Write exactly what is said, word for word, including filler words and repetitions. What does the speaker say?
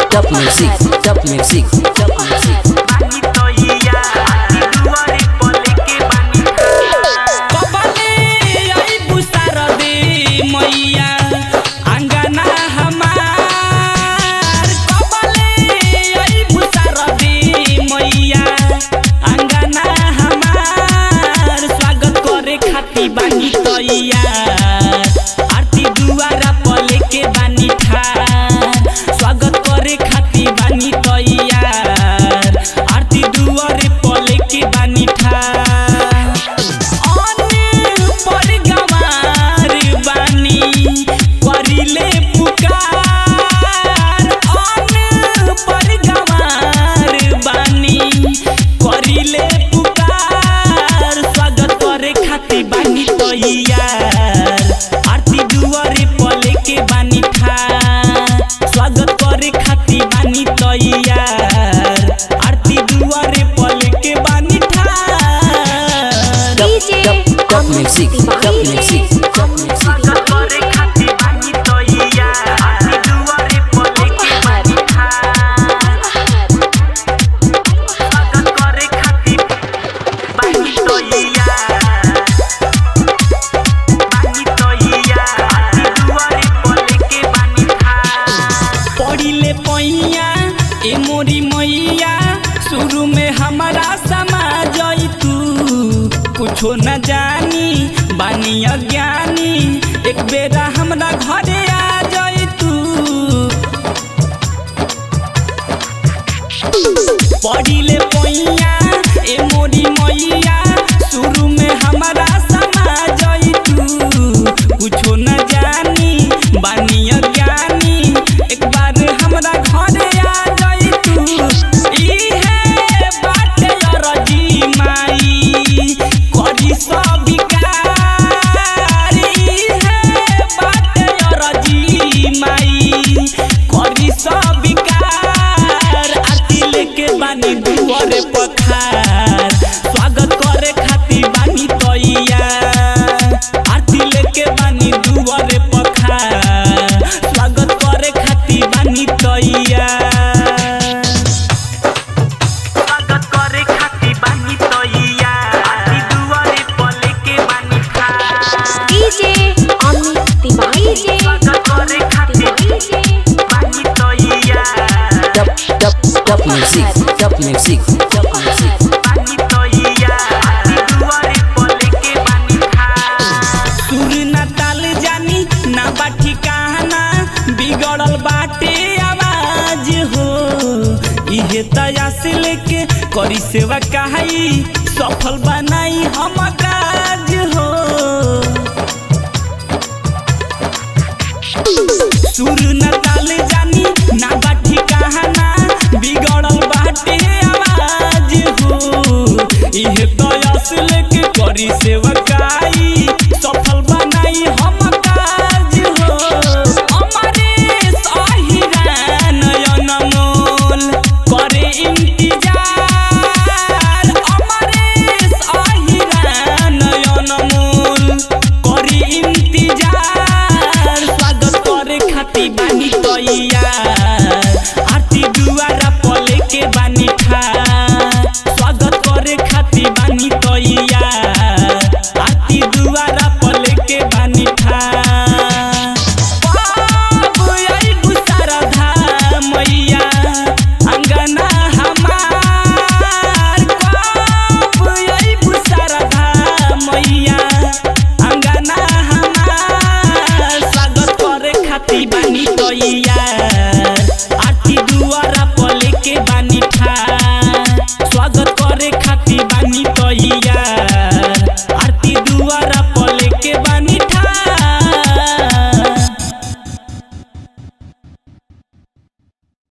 top music, top music, top music. बानी तैया आरती दुआरा पले के बानी ठार स्वागत करे खाती बानी तैया आरती दुआरे पले के बानी ठार अन पर गवार बानी करिले पुकार अन पर गवार बानी करिले पुकार स्वागत करे खाती बानी आरती दुआरे पले के बानी ठार स्वागत करे खाती बानी तैयार आरती दुआरे पले के बानी ठार top music, top music, top music. करे खाती बानी तैयार आरती दुआरे पले के बानी ठार स्वागत करे खाती बानी तैयार ए मोरी मैया शुरू में हमारा समाज तू कुछो न जानी बानी अज्ञानी एक बेरा हमरा घरे आ जाई तू पढ़िले पैया ए मोरी मैया शुरू में हमारा समाज तू कुछो न जानी बानी अज्ञानी एक बार हमरा घरे आ बानी दुआरे पखार स्वागत करे खाती बानी तैयार आरती लेके बानी दुआरे पखार स्वागत करे खाती बानी तैयार स्वागत करे खाती बानी तैयार आरती दुआरे पले के बानी ठार डीजे अमित तिवारी जे स्वागत करे खाती बानी तैयार top top top music, top music, top music. बानी तैयार आरती दुआरे पले के बानी ठार सुर ना ताल जानी ना बा ठिकाना बिगड़ल बाटे आवाज हो इहे तया से लेके करी सेवा कहाई सफल बनाई हम काज हो सुर ना